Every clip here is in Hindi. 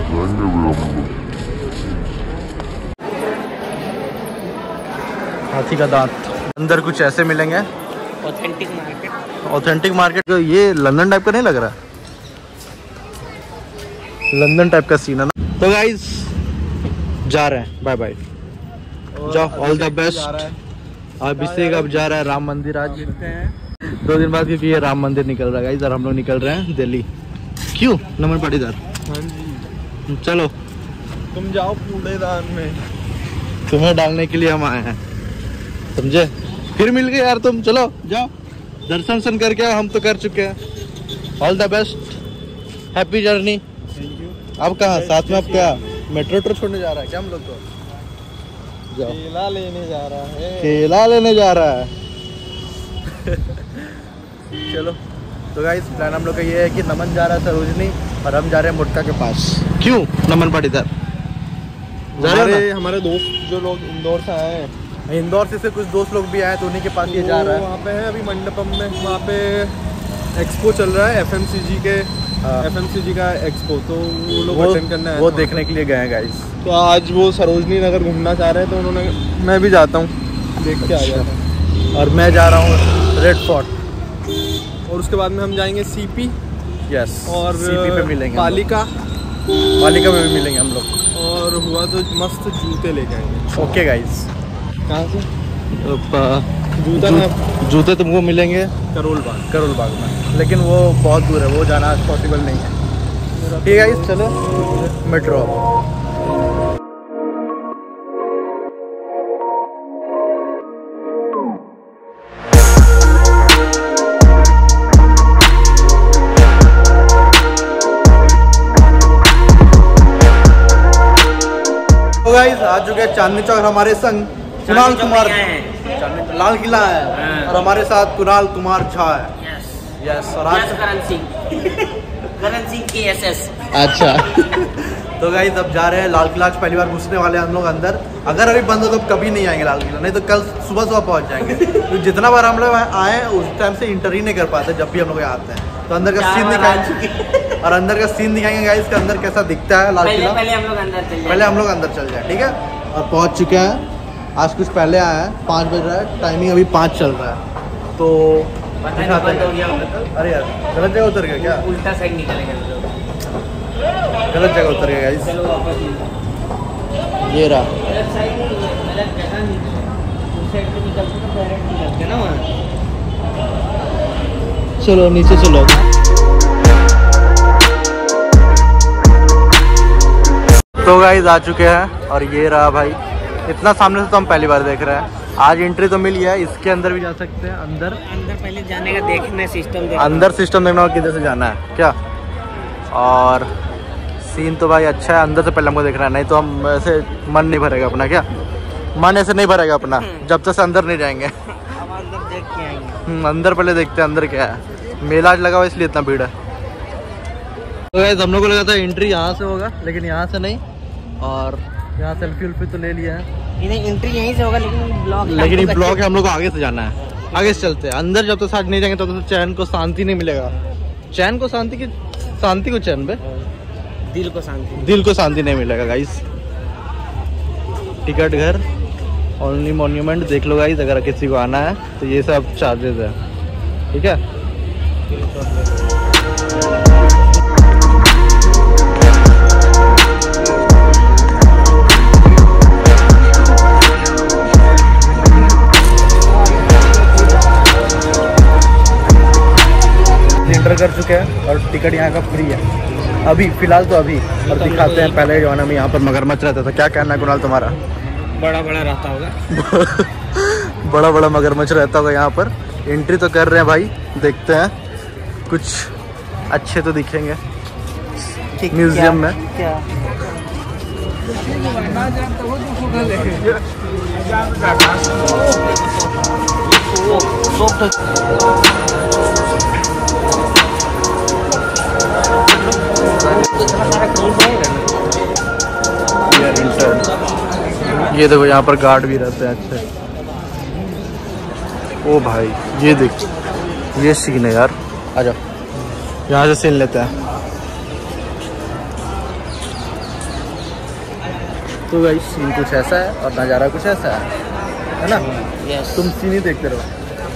हाथी का दांत। अंदर कुछ ऐसे मिलेंगे। Authentic market. Authentic market. ये लंदन टाइप का नहीं लग रहा? लंदन टाइप का सीन है ना। तो गाइस जा रहे हैं, बाय बाय, जाओ, ऑल द बेस्ट। अभिषेक अब जा रहा है राम मंदिर आज 2 दिन बाद, क्योंकि ये राम मंदिर निकल रहा है गाइस, और हम लोग निकल रहे हैं दिल्ली। क्यों नमन पाटीदार? हाँ जी, चलो तुम जाओ कूड़ेदान में, तुम्हें डालने के लिए हम आए हैं, समझे? फिर मिल गए यार तुम, चलो जाओ दर्शन सन करके, हम तो कर चुके हैं। All the best, happy journey. अब कहाँ साथ में? अब क्या मेट्रो छोड़ने जा रहा है क्या हम लोग को? जाओ, केला लेने जा रहा है। केला लेने जा रहा है। चलो तो गाइस प्लान हम लोग का ये है कि नमन जा रहा है सरोजनी, और हम जा रहे हैं मुटका के पास। क्यों नमन पाटीदार? हमारे दोस्त जो लोग इंदौर से आए हैं, इंदौर से कुछ दोस्त लोग भी आए, तो उन्हीं के पास ये जा रहा है। वहाँ पे है अभी मंडपम में, वहाँ पे एक्सपो चल रहा है, FMCG का एक्सपो, तो वो लोग अटेंड करने आए, वो देखने के लिए गए हैं गाइस। तो आज वो सरोजनी नगर घूमना चाह रहे हैं, तो उन्होंने, मैं भी जाता हूँ, देख के आ जाता हूँ। और मैं जा रहा हूँ रेड फोर्ट, और उसके बाद में हम जाएंगे CP। यस, और CP पे मिलेंगे, पालिका में भी मिलेंगे हम लोग, और हुआ तो मस्त जूते लेके आएंगे। Okay guys. कहाँ से? जूते तुमको मिलेंगे करोल बाग में, लेकिन वो बहुत दूर है, वो जाना पॉसिबल नहीं है। ठीक है गाइस, चलो मेट्रो। तो गाइस आ चुके हैं चांदनी चौक, हमारे संग कुणाल कुमार, लाल किला है, और हमारे साथ कुणाल कुमार झा है। यस, और आज करण सिंह KSS। अच्छा। तो गाइस अब जा रहे हैं लाल किला, पहली बार घुसने वाले हैं हम लोग अंदर। अगर अभी बंद हो तो कभी नहीं आएंगे लाल किला, नहीं तो कल सुबह पहुंच जाएंगे। तो जितना बार हम लोग आए उस टाइम से इंटर ही नहीं कर पाते, जब भी हम लोग आते हैं। तो अंदर का सीन दिखाएंगे, और अंदर का सीन दिखाएंगे गाइस के अंदर कैसा दिखता है लाल किला। पहले हम लोग अंदर चल जाए, ठीक है। और पहुंच चुके हैं, आज कुछ पहले आया है, 5 बज रहा है, टाइमिंग अभी 5 चल रहा है। तो बंद हो गया। अरे यार गलत जगह उतर गया क्या? उल्टा साइड निकलेगा, गलत जगह उतर गया गाइस। चलो वापस ये रहा, गलत साइड नहीं, गलत जगह नहीं, उस साइड पे निकलते तो डायरेक्ट निकलते ना वहाँ। चलो नीचे चलो। तो गाइस आ चुके हैं, और ये रहा भाई, इतना सामने से तो हम पहली बार देख रहे हैं। आज एंट्री तो मिली है, इसके अंदर भी जा सकते हैं। अंदर पहले जाने का देखना, सिस्टम देखना, अंदर सिस्टम देखना किधर से जाना है क्या। और सीन तो भाई अच्छा है, अंदर से पहले हमको देखना है, नहीं तो हम ऐसे मन नहीं भरेगा अपना। क्या मन ऐसे नहीं भरेगा अपना जब तक अंदर नहीं जाएंगे। अब अंदर देख के आएंगे। अंदर पहले देखते हैं अंदर क्या है। मेला आज लगा हुआ इसलिए इतना भीड़ है। तो गाइस हम लोग को लगा था एंट्री यहाँ से होगा, लेकिन यहाँ से नहीं, और यहाँ सेल्फी उल्फी तो ले लिया है। एंट्री यहीं से होगा, लेकिन ये ब्लॉक है, हम लोग को आगे से जाना है, आगे से चलते हैं। अंदर जब तक साथ नहीं जाएंगे तब तो चैन को शांति नहीं मिलेगा। चैन को शांति की, शांति को चैन पे, दिल को शांति नहीं मिलेगा गाइस। टिकट घर ओनली मॉन्यूमेंट देख लो गाइस, अगर किसी को आना है तो ये सब चार्जेस है, ठीक है। एंटर कर चुके हैं, और टिकट यहाँ का फ्री है अभी फिलहाल तो अभी। और दिखाते हैं पहले जमाने में यहाँ पर मगरमच्छ रहता था। क्या कहना है कुणाल तुम्हारा? बड़ा रहता होगा। बड़ा मगरमच्छ रहता होगा यहाँ पर। एंट्री तो कर रहे हैं भाई, देखते हैं कुछ अच्छे तो दिखेंगे म्यूजियम में। ये देखो यहाँ पर गार्ड भी रहते हैं अच्छे। ओ भाई ये देख, ये सीन है यार, आजा यहाँ से सीन लेते हैं। तो गाइस सीन कुछ ऐसा है और नज़ारा कुछ ऐसा है ना? यस। तुम सीन ही देखते रहो।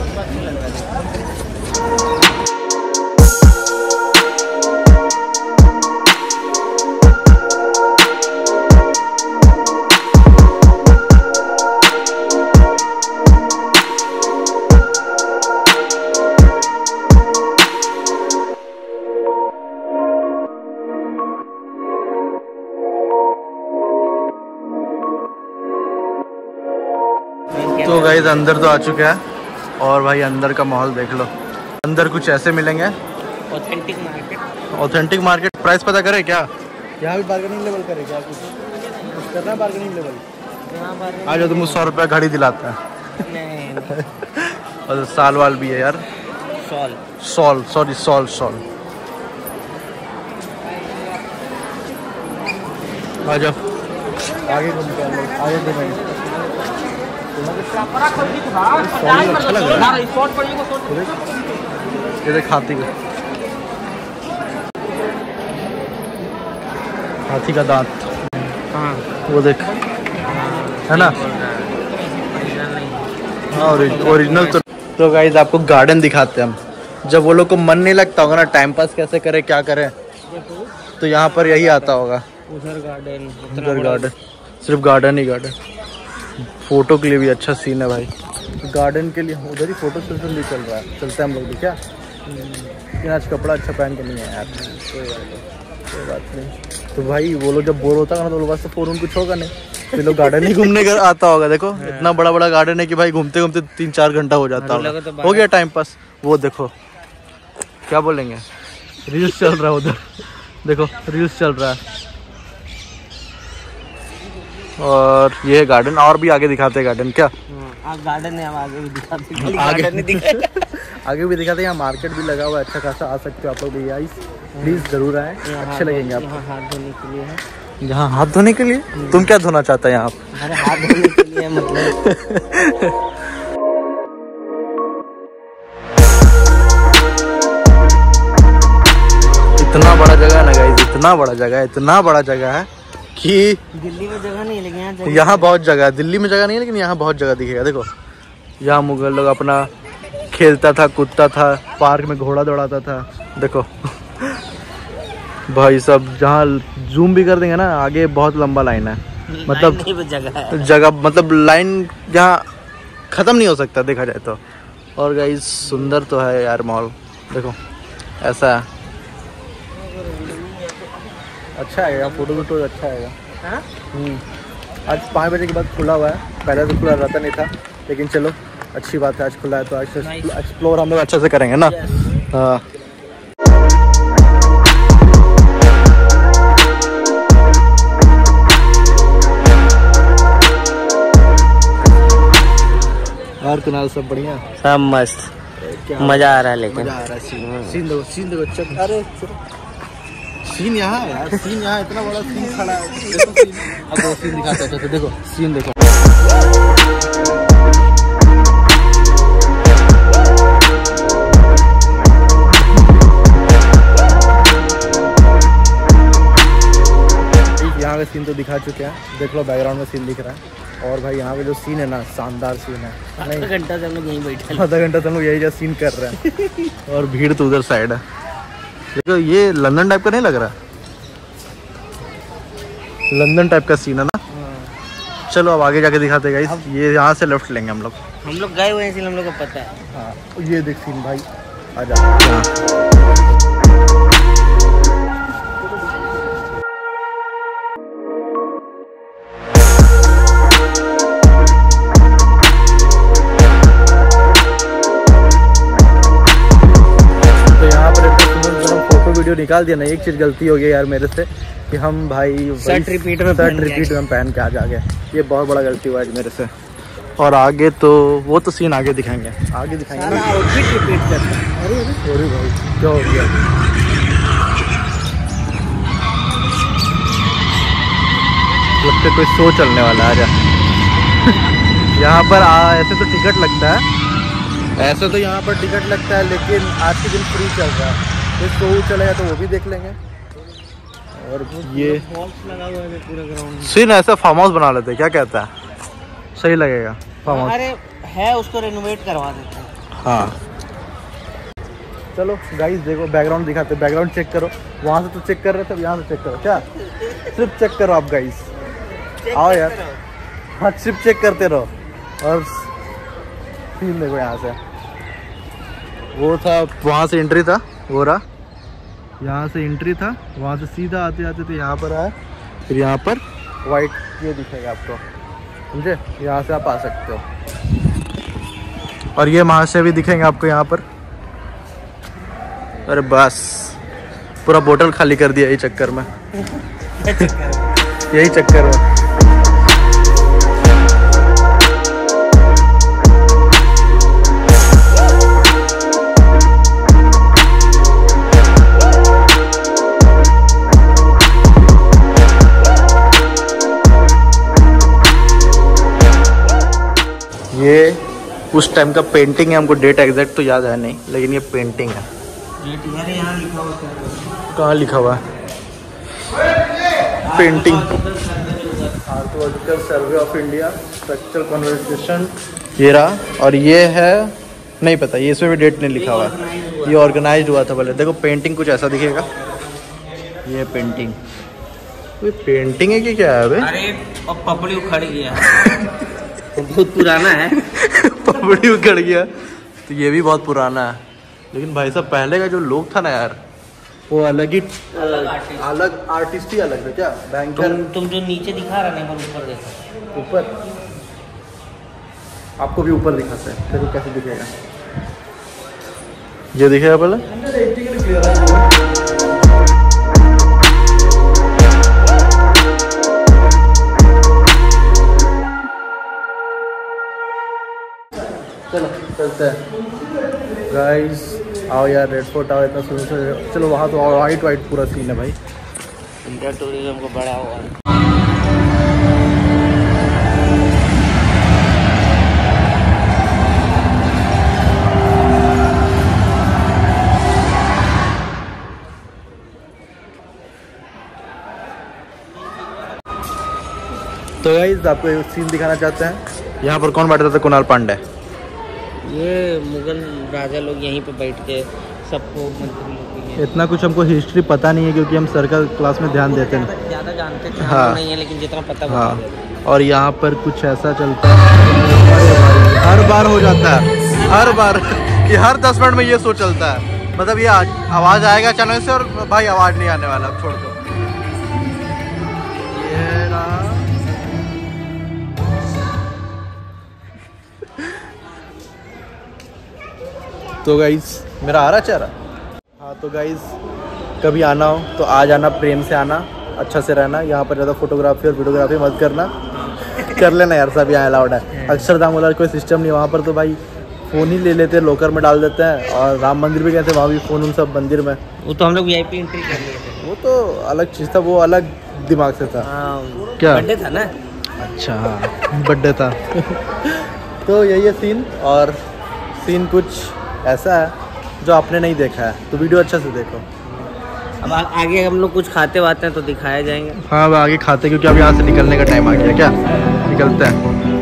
तो गाइस अंदर तो आ चुके हैं और भाई अंदर का माहौल देख लो। अंदर कुछ ऐसे मिलेंगे। Authentic market. Authentic market. Price पता करे क्या? यहाँ भी बार्गेनिंग लेवल करे क्या? कुछ करना है बार्गेनिंग लेवल? आ जाओ, तुमको 100 रुपया घड़ी दिलाता है। नहीं। और साल वाल भी है यार। Sol sorry sol. आ जाओ आगे घूमते हैं, आगे घूमेंगे। अच्छा लग रहा है। ये देख हाथी का दांत। हाँ वो देख, है ना? हाँ ओरिजिनल। तो गाइस आपको गार्डन दिखाते हैं हम। जब वो लोग को मन नहीं लगता होगा ना टाइम पास कैसे करे क्या करे, तो यहाँ पर यही आता होगा। उधर गार्डन, उधर गार्डन, सिर्फ गार्डन ही गार्डन। फोटो के लिए भी अच्छा सीन है भाई। गार्डन के लिए उधर ही फोटो सेशन भी चल रहा है। चलते हैं हम लोग भी क्या? लेकिन आज कपड़ा अच्छा पहन के नहीं है यार। कोई बात नहीं। तो भाई वो लोग जब बोर होता है ना तो लोग वास्ते फोन कुछ होगा नहीं, तो लोग गार्डन ही घूमने का आता होगा। देखो इतना बड़ा बड़ा गार्डन है कि भाई घूमते घूमते 3-4 घंटा हो जाता होगा। हो गया टाइम पास। वो देखो क्या बोलेंगे, रील्स चल रहा है उधर। देखो रील्स चल रहा है। और ये गार्डन और भी आगे दिखाते हैं गार्डन। क्या गार्डन है? आगे भी दिखाते हैं। आगे भी दिखाते हैं। यहाँ मार्केट भी लगा हुआ है अच्छा खासा। आ सकते हो आप लोग भी गाइस, प्लीज जरूर आए, अच्छे लगेंगे आपको। हाथ धोने के लिए है। यहाँ हाथ धोने के लिए? तुम क्या धोना चाहता है यहाँ? अरे हाथ धोने के लिए मतलब। इतना बड़ा जगह है ना गाइस, इतना बड़ा जगह है कि दिल्ली में जगह नहीं, लेकिन यहाँ बहुत जगह है। दिल्ली में जगह नहीं है लेकिन यहाँ बहुत जगह दिखेगा। देखो यहाँ मुगल लोग अपना खेलता था, कूदता था, पार्क में घोड़ा दौड़ाता था। देखो भाई सब जहाँ जूम भी कर देंगे ना आगे बहुत लंबा लाइन है। मतलब जगह मतलब लाइन जहाँ ख़त्म नहीं हो सकता देखा जाए तो। और गाइस सुंदर तो है यार माहौल। देखो ऐसा है, अच्छा है। फोटो वोटो अच्छा है। आज 5 बजे के बाद खुला हुआ है, पहले तो खुला रहता नहीं था, लेकिन चलो अच्छी बात है आज खुला है। तो आज एक्सप्लोर हम लोग अच्छे से करेंगे ना। हाँ और कुनाल सब बढ़िया? सब मस्त, मजा आ रहा है। लेकिन मजा आ रहा है। सीन देखो। अरे सीन यहाँ है यार, सीन यहाँ इतना बड़ा सीन खड़ा है। देखो सीन, अब वो सीन दिखाते हैं तो देखो सीन देखो। यहाँ का सीन तो दिखा चुके हैं, देख लो बैकग्राउंड में सीन दिख रहा है। और भाई यहाँ पे जो सीन है ना शानदार सीन है। आधा घंटा से हम लोग यहीं बैठे, आधा घंटा से हम लोग यही जो सीन कर रहे हैं। और भीड़ तो उधर साइड है। देखो ये लंदन टाइप का नहीं लग रहा? लंदन टाइप का सीन है ना। चलो अब आगे जाके दिखाते गाइस। ये यहाँ से लेफ्ट लेंगे हम लोग गए हुए हैं इसलिए हम लोग को पता है। हाँ ये देख सीन भाई, आ जा। वीडियो निकाल दिया ना। एक चीज़ गलती हो गई यार मेरे से कि हम भाई शर्ट रिपीट में पहन के आज आ गए। ये बहुत बड़ा गलती हुआ है मेरे से। और आगे तो वो तो सीन आगे दिखाएंगे, आगे दिखाएंगे ना। आउटफिट रिपीट करते हैं। अरे भाई क्या हो गया? लगता है कोई शो चलने वाला है। आजा यहाँ पर ऐसे तो टिकट लगता है, ऐसे तो यहाँ पर टिकट लगता है, लेकिन आज के दिन फ्री चल रहा है। तो शो चलेगा तो वो भी देख लेंगे। और ये बॉक्स लगा हुआ है पूरे ग्राउंड में। सीन ऐसा फार्म हाउस बना लेते, क्या कहता है? सही लगेगा फार्म हाउस। अरे है, उसको रेनोवेट करवा देते हैं। हाँ चलो गाइस देखो बैकग्राउंड दिखाते, बैकग्राउंड चेक करो। वहाँ से तो चेक कर रहे थे, यहाँ से चेक करो। क्या सिर्फ चेक करो आप गाइस, आओ यार। हाँ सिर्फ चेक करते रहो। और सीन देखो यहाँ से, वो था वहाँ से एंट्री था, वो रहा यहाँ से एंट्री था, वहाँ से सीधा आते आते तो यहाँ पर आया, फिर यहाँ पर वाइट ये दिखेगा आपको, समझे? यहाँ से आप आ सकते हो। और ये महाशय भी दिखेंगे आपको यहाँ पर। अरे बस पूरा बोतल खाली कर दिया यही चक्कर में यही चक्कर में। ये उस टाइम का पेंटिंग है, हमको डेट एग्जैक्ट तो याद है नहीं, लेकिन ये पेंटिंग है। यहाँ लिखा हुआ है, कहाँ लिखा हुआ है? Painting archaeological survey of India structural conversation, ये रहा। और ये है नहीं पता, ये इसमें भी डेट नहीं लिखा हुआ है। ये ऑर्गेनाइज हुआ था पहले। देखो पेंटिंग कुछ ऐसा दिखेगा, ये पेंटिंग। ये पेंटिंग है कि क्या है भाई? अरे अब पपड़ी उखड़ गया बहुत पुराना है पपड़ी उखड़ गया तो ये भी बहुत पुराना है। लेकिन भाई साहब पहले का जो लोग था ना यार, वो अलग ही, अलग आर्टिस्ट ही अलग था। क्या बैंकर? तुम जो नीचे दिखा रहा है ऊपर देखो, ऊपर आपको भी ऊपर दिखाते हैं, देखो कैसे दिखेगा। ये दिखेगा पहले। चलो चलते हैं गाइस, आओ यार रेड फोर्ट आओ, इतना सुंदर। चलो वहाँ तो वाइट वाइट पूरा सीन है भाई। इंडिया टूरिज्म को बड़ा हुआ है। तो गाइस आपको एक सीन दिखाना चाहते हैं। यहाँ पर कौन बैठता था? कुणाल पांडे। ये मुगल राजा लोग यहीं पे बैठ के सबको मंत्री लोग हैं। इतना कुछ हमको हिस्ट्री पता नहीं है क्योंकि हम सर्कल क्लास में ध्यान देते हैं। ज़्यादा जानते थे हाँ। नहीं है, लेकिन जितना पता हाँ। बता देते। और यहाँ पर कुछ ऐसा चलता है, हर बार हो जाता है, हर बार ये हर 10 मिनट में ये शो चलता है। मतलब ये आवाज़ आएगा चैनल से और भाई आवाज़ नहीं आने वाला, छोड़ दो। ये रहा। तो गाइस मेरा आ रहा चेहरा। हाँ तो गाइस कभी आना हो तो आ जाना, प्रेम से आना, अच्छा से रहना। यहाँ पर ज़्यादा फोटोग्राफी और वीडियोग्राफी मत करना कर लेना यार, सब यहाँ अलाउड है। अक्षरधाम वाला कोई सिस्टम नहीं, वहाँ पर तो भाई फ़ोन ही ले लेते हैं, लॉकर में डाल देते हैं। और राम मंदिर भी गए थे, वहाँ भी फ़ोन उन सब मंदिर में। वो तो हम लोग VIP एंट्री कर लिए थे। वो तो अलग चीज़ था, वो अलग दिमाग से था। क्या बर्थडे था ना? अच्छा हाँ बर्थडे था तो यही है सीन। और सीन कुछ ऐसा है जो आपने नहीं देखा है तो वीडियो अच्छा से देखो। अब आगे हम लोग कुछ खाते वाते हैं तो दिखाए जाएंगे। हाँ अब आगे खाते, क्योंकि अब यहाँ से निकलने का टाइम आ गया। क्या निकलते हैं?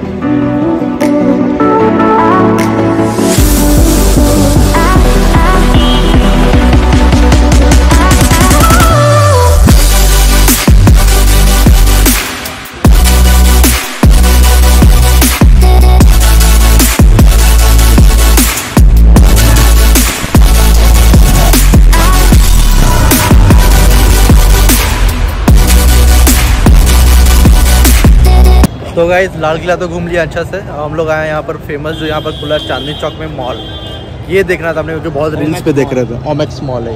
तो गाइस लाल किला तो घूम लिया अच्छा से। हम लोग आए यहाँ पर फेमस जो यहाँ पर खुला चांदनी चौक में मॉल, ये देखना था हमने क्योंकि बहुत रील्स पे देख रहे थे। ओमेक्स मॉल है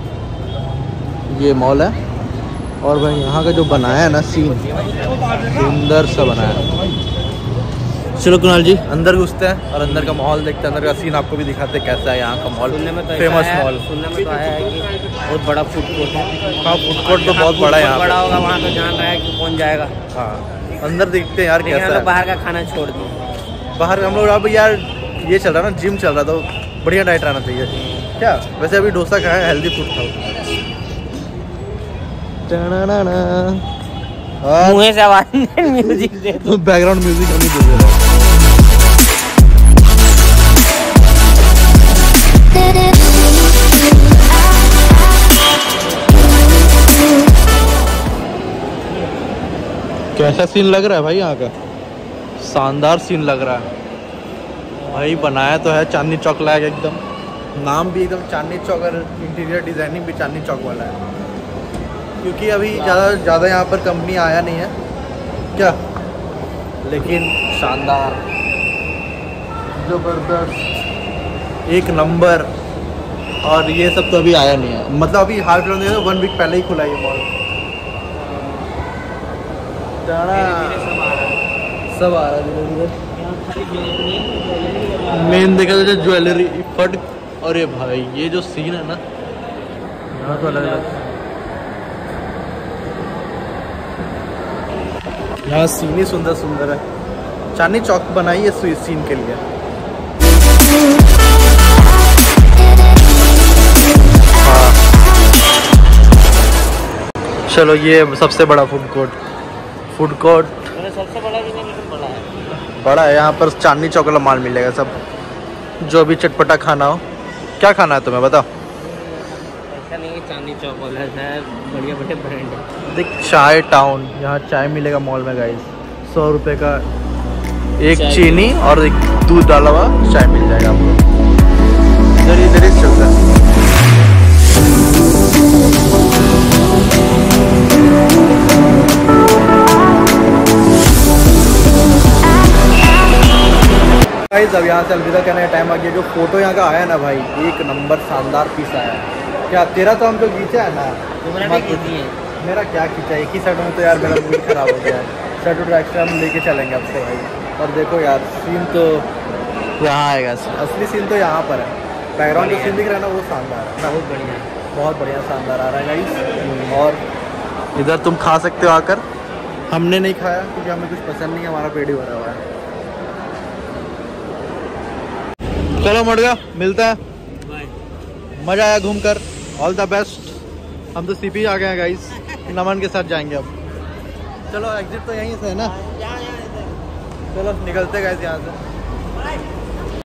ये मॉल है। और भाई यहाँ का जो बनाया है ना सीन, सुंदर सा बनाया है। चलो कुणाल जी अंदर घुसते हैं और अंदर का माहौल देखते हैं, अंदर का सीन आपको भी दिखाते हैं कैसा है यहाँ का मॉल। फेमस मॉल सुनने में तो आया है कि बहुत बड़ा फूड कोर्ट है। हाँ फूड कोर्ट तो बहुत बड़ा है यहाँ बड़ा पे। होगा, वहाँ तो जान रहा है कि कौन जाएगा। हाँ अंदर देखते हैं यार लेकिन हम कैसा लोग है। बाहर का खाना छोड़ दिए। बाहर हम लोग अब यार ये चल रहा है ना, जिम चल रहा था, तो बढ़िया डाइट रहना चाहिए। क्या वैसे अभी डोसा खाया, हेल्दी फूड खाओ। और मुँह से आवाज म्यूजिक दे दो। बैकग्राउंड म्यूजिक हम ही दे रहे हैं। कैसा सीन लग रहा है भाई यहाँ का? शानदार सीन लग रहा है भाई। बनाया तो है चांदनी चौक लायक एकदम। नाम भी एकदम चांदनी चौक और इंटीरियर डिजाइनिंग भी चांदनी चौक वाला है, क्योंकि अभी ज़्यादा यहाँ पर कंपनी आया नहीं है क्या, लेकिन शानदार, ज़बरदस्त, एक नंबर। और ये सब तो अभी आया नहीं है, मतलब अभी हाल फिलहाल 1 वीक पहले ही खुला ये मॉल। सब आ रहा है धीरे धीरे। मेन देखा जाए ज्वेलरी फट। अरे भाई ये जो सीन है ना यहाँ तो अलग अलग, यहाँ सीन ही सुंदर सुंदर है। चांदनी चौक बनाई है इस सीन के लिए। हाँ चलो, ये सबसे बड़ा फूड कोर्ट सबसे बड़ा भी नहीं, लेकिन बड़ा है। बड़ा है। यहाँ पर चांदनी चौक वाला माल मिलेगा सब, जो भी चटपटा खाना हो। क्या खाना है तुम्हें बताओ? ऐसा नहीं है चांदनी चौक वाला है, बढ़िया बढ़िया ब्रांड है। देख चाय टाउन, यहाँ चाय मिलेगा मॉल में गाइस। 100 रुपये का एक चीनी और एक दूध डाला हुआ चाय मिल जाएगा आपको। इधर ही चलता है। गाइस अब यहाँ से अलविदा कहने का टाइम आ गया। जो फोटो यहाँ का आया ना भाई, एक नंबर शानदार पीस आया है। क्या तेरा तो हम तो खींचा है ना? तुम्हारा भी खींची है। मेरा क्या खींचा? एक ही शर्ट में तो यार मेरा मूड खराब हो गया है। शर्ट और एक्स्ट्रा हम लेके चलेंगे अब से भाई। और देखो यार सीन तो यहाँ आएगा, असली सीन तो यहाँ पर है। बैकग्राउंड जो सीन दिख रहा है ना वो शानदार है, बहुत बढ़िया, बहुत बढ़िया शानदार आ रहा है गाइस। और इधर तुम खा सकते हो आकर। हमने नहीं खाया क्योंकि हमें कुछ पसंद नहीं है, हमारा पेट ही भरा हुआ है। चलो मुर्गा मिलता है, मजा आया घूमकर। All the best. हम तो सीपी आ गए हैं गाइस, नमन के साथ जाएंगे अब। चलो एग्जिट तो यहीं से है ना, चलो निकलते गाइस यहाँ से।